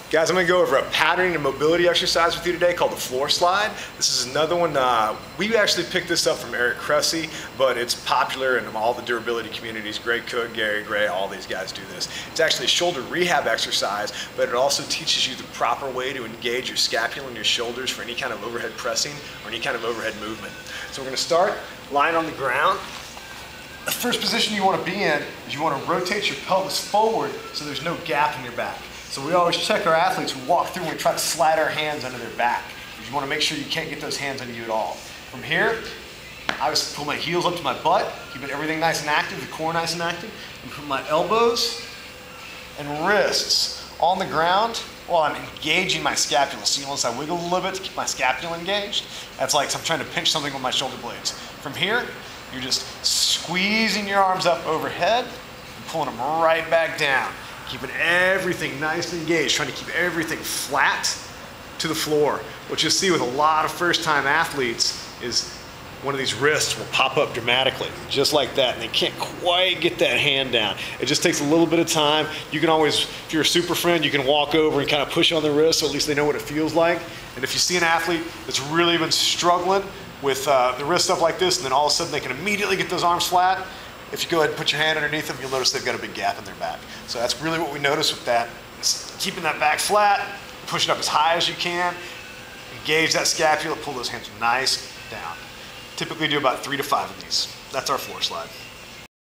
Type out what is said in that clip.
Guys, I'm going to go over a patterning and mobility exercise with you today called the floor slide. This is another one, we actually picked this up from Eric Cressey, but it's popular in all the durability communities. Greg Cook, Gary Gray, all these guys do this. It's actually a shoulder rehab exercise, but it also teaches you the proper way to engage your scapula and your shoulders for any kind of overhead pressing or any kind of overhead movement. So we're going to start lying on the ground. The first position you want to be in is you want to rotate your pelvis forward so there's no gap in your back. So we always check our athletes who walk through and we try to slide our hands under their back. You want to make sure you can't get those hands under you at all. From here, I just pull my heels up to my butt, keeping everything nice and active, the core nice and active, and put my elbows and wrists on the ground while I'm engaging my scapula. So you notice I wiggle a little bit to keep my scapula engaged. That's like I'm trying to pinch something with my shoulder blades. From here, you're just squeezing your arms up overhead and pulling them right back down. Keeping everything nice and engaged, trying to keep everything flat to the floor. What you'll see with a lot of first-time athletes is one of these wrists will pop up dramatically, just like that, and they can't quite get that hand down. It just takes a little bit of time. You can always, if you're a super friend, you can walk over and kind of push on the wrist so at least they know what it feels like. And if you see an athlete that's really been struggling with the wrist stuff like this, and then all of a sudden they can immediately get those arms flat, if you go ahead and put your hand underneath them, you'll notice they've got a big gap in their back. So that's really what we notice with that. Is keeping that back flat, push it up as high as you can, engage that scapula, pull those hands nice down. Typically do about 3 to 5 of these. That's our floor slide.